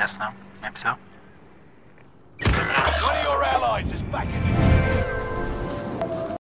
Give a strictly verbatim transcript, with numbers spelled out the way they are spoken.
guess so. Maybe so. One of your allies is back in.